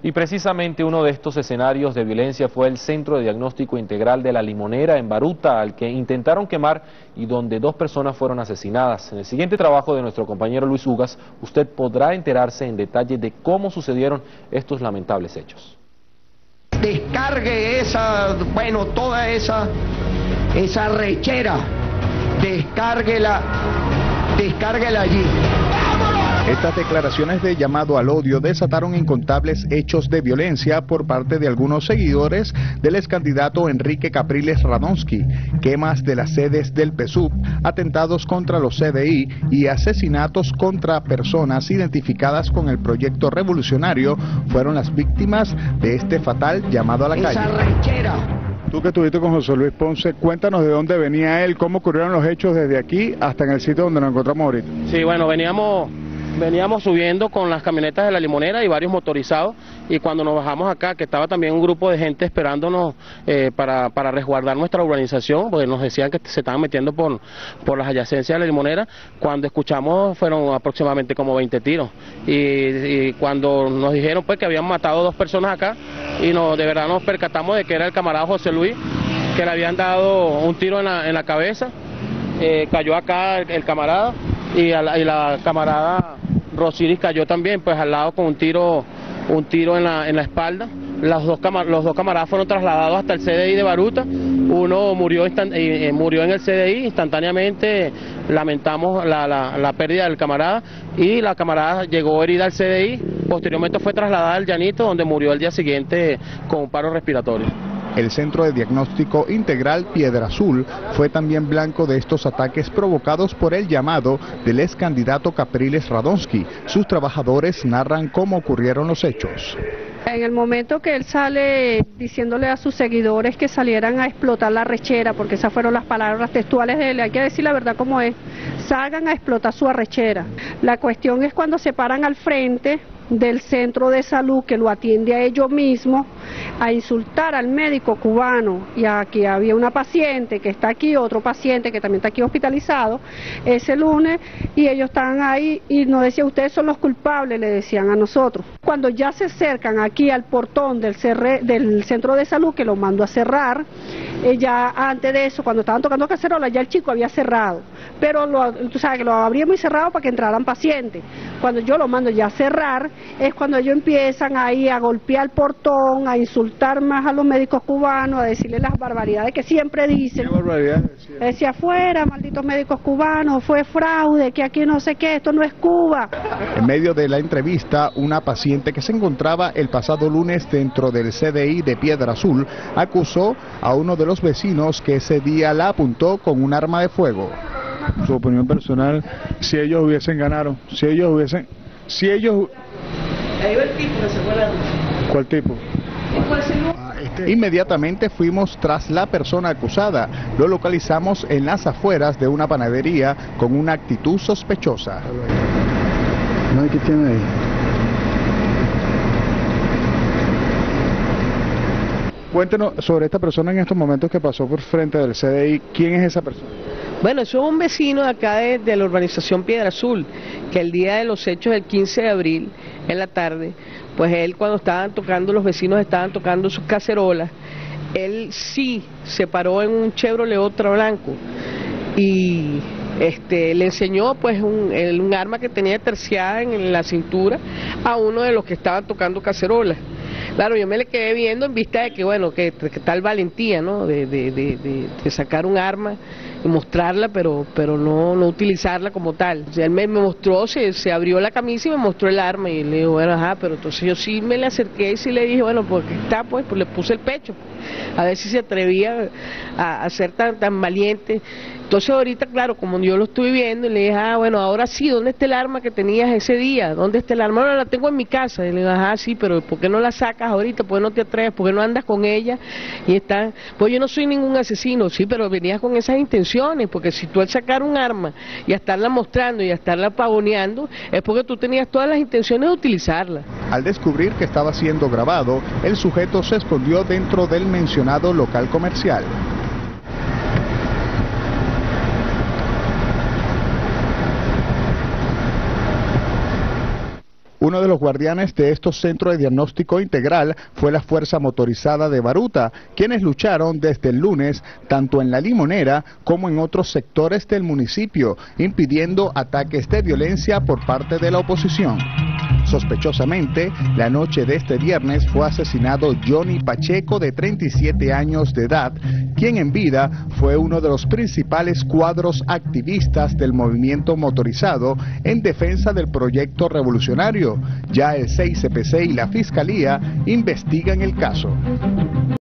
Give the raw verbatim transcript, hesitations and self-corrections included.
Y precisamente uno de estos escenarios de violencia fue el Centro de Diagnóstico Integral de La Limonera en Baruta, al que intentaron quemar y donde dos personas fueron asesinadas. En el siguiente trabajo de nuestro compañero Luis Ugas, usted podrá enterarse en detalle de cómo sucedieron estos lamentables hechos. Descargue esa, bueno, toda esa, esa rechera, descárguela, descárguela allí. Estas declaraciones de llamado al odio desataron incontables hechos de violencia por parte de algunos seguidores del excandidato Enrique Capriles Radonsky, quemas de las sedes del P S U V, atentados contra los C D I y asesinatos contra personas identificadas con el proyecto revolucionario fueron las víctimas de este fatal llamado a la calle. Esa rechera. Tú que estuviste con José Luis Ponce, cuéntanos de dónde venía él, cómo ocurrieron los hechos desde aquí hasta en el sitio donde nos encontramos ahorita. Sí, bueno, veníamos... Veníamos subiendo con las camionetas de La Limonera y varios motorizados, y cuando nos bajamos acá, que estaba también un grupo de gente esperándonos eh, para, para resguardar nuestra urbanización, porque nos decían que se estaban metiendo por, por las adyacencias de La Limonera, cuando escuchamos fueron aproximadamente como veinte tiros, y, y cuando nos dijeron pues que habían matado dos personas acá, y nos, de verdad nos percatamos de que era el camarada José Luis, que le habían dado un tiro en la, en la cabeza, eh, cayó acá el, el camarada, y, a la, y la camarada Rosiris cayó también, pues al lado con un tiro, un tiro en la, en la espalda. Los dos, los dos camaradas fueron trasladados hasta el C D I de Baruta. Uno murió, eh, murió en el C D I instantáneamente. Lamentamos la, la, la pérdida del camarada, y la camarada llegó herida al C D I. Posteriormente fue trasladada al Llanito, donde murió el día siguiente con un paro respiratorio. El Centro de Diagnóstico Integral Piedra Azul fue también blanco de estos ataques provocados por el llamado del ex candidato Capriles Radonsky. Sus trabajadores narran cómo ocurrieron los hechos. En el momento que él sale diciéndole a sus seguidores que salieran a explotar la rechera, porque esas fueron las palabras textuales de él, hay que decir la verdad como es, salgan a explotar su arrechera. La cuestión es cuando se paran al frente del centro de salud que lo atiende a ellos mismos, a insultar al médico cubano, y aquí había una paciente que está aquí, otro paciente que también está aquí hospitalizado ese lunes, y ellos estaban ahí y nos decían, ustedes son los culpables, le decían a nosotros. Cuando ya se acercan aquí al portón del, cerre, del centro de salud, que lo mandó a cerrar, eh, ya antes de eso, cuando estaban tocando cacerola, ya el chico había cerrado, pero lo, tú sabes que lo abríamos y cerrado para que entraran pacientes. Cuando yo lo mando ya a cerrar, es cuando ellos empiezan ahí a golpear el portón, a insultar más a los médicos cubanos, a decirles las barbaridades que siempre dicen. ¿Qué barbaridad decía? Decía, afuera, malditos médicos cubanos, fue fraude, que aquí no sé qué, esto no es Cuba. En medio de la entrevista, una paciente que se encontraba el pasado lunes dentro del C D I de Piedra Azul acusó a uno de los vecinos que ese día la apuntó con un arma de fuego. Su opinión personal, si ellos hubiesen ganado, si ellos hubiesen, si ellos... Ahí va el tipo que se fue a la luz. ¿Cuál tipo? Ah, este... Inmediatamente fuimos tras la persona acusada. Lo localizamos en las afueras de una panadería con una actitud sospechosa. No hay que tiene ahí. Cuéntenos sobre esta persona en estos momentos que pasó por frente del C D I. ¿Quién es esa persona? Bueno, eso es un vecino de acá de, de la urbanización Piedra Azul, que el día de los hechos, el quince de abril, en la tarde, pues él cuando estaban tocando, los vecinos estaban tocando sus cacerolas, él sí se paró en un Chevrolet Otra blanco y este, le enseñó pues un, el, un arma que tenía terciada en, en la cintura a uno de los que estaban tocando cacerolas. Claro, yo me le quedé viendo en vista de que, bueno, que, que tal valentía, ¿no?, de, de, de, de, de sacar un arma y mostrarla, pero pero no, no utilizarla como tal. O sea, él me, me mostró, se, se abrió la camisa y me mostró el arma, y le digo, bueno, ajá, pero entonces yo sí me le acerqué y sí le dije, bueno, porque está, pues, pues le puse el pecho, a ver si se atrevía a, a ser tan, tan valiente. Entonces ahorita, claro, como yo lo estuve viendo, y le dije, ah, bueno, ahora sí, ¿dónde está el arma que tenías ese día? ¿Dónde está el arma? Ahora la tengo en mi casa. Y le digo, ajá, sí, pero ¿por qué no la sacas ahorita? ¿Por qué no te atreves? ¿Por qué no andas con ella? Y está, pues yo no soy ningún asesino, sí, pero venías con esas intenciones, porque si tú al sacar un arma y a estarla mostrando y a estarla pavoneando, es porque tú tenías todas las intenciones de utilizarla. Al descubrir que estaba siendo grabado, el sujeto se escondió dentro del mencionado local comercial. Uno de los guardianes de estos centros de diagnóstico integral fue la Fuerza Motorizada de Baruta, quienes lucharon desde el lunes tanto en La Limonera como en otros sectores del municipio, impidiendo ataques de violencia por parte de la oposición. Sospechosamente, la noche de este viernes fue asesinado Johnny Pacheco, de treinta y siete años de edad, quien en vida fue uno de los principales cuadros activistas del movimiento motorizado en defensa del proyecto revolucionario. Ya el C I C P C y la Fiscalía investigan el caso.